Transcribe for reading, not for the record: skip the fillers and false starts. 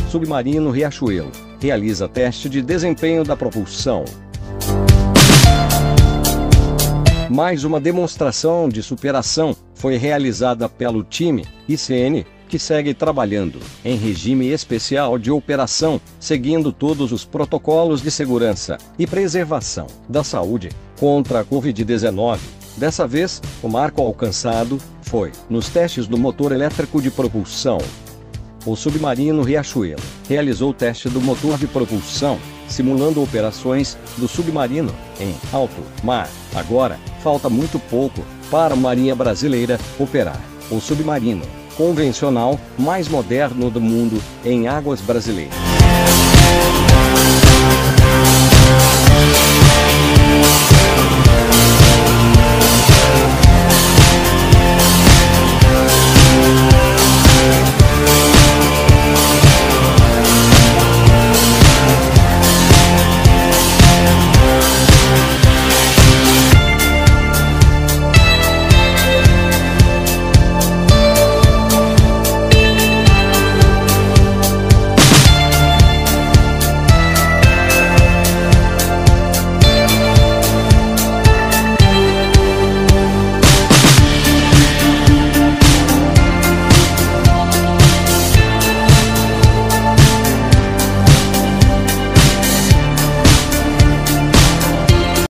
Submarino Riachuelo realiza teste de desempenho da propulsão. Mais uma demonstração de superação foi realizada pelo time ICN, que segue trabalhando em regime especial de operação, seguindo todos os protocolos de segurança e preservação da saúde contra a Covid-19. Dessa vez, o marco alcançado foi nos testes do motor elétrico de propulsão. O submarino Riachuelo realizou o teste do motor de propulsão, simulando operações do submarino em alto mar. Agora, falta muito pouco para a Marinha Brasileira operar o submarino convencional mais moderno do mundo em águas brasileiras.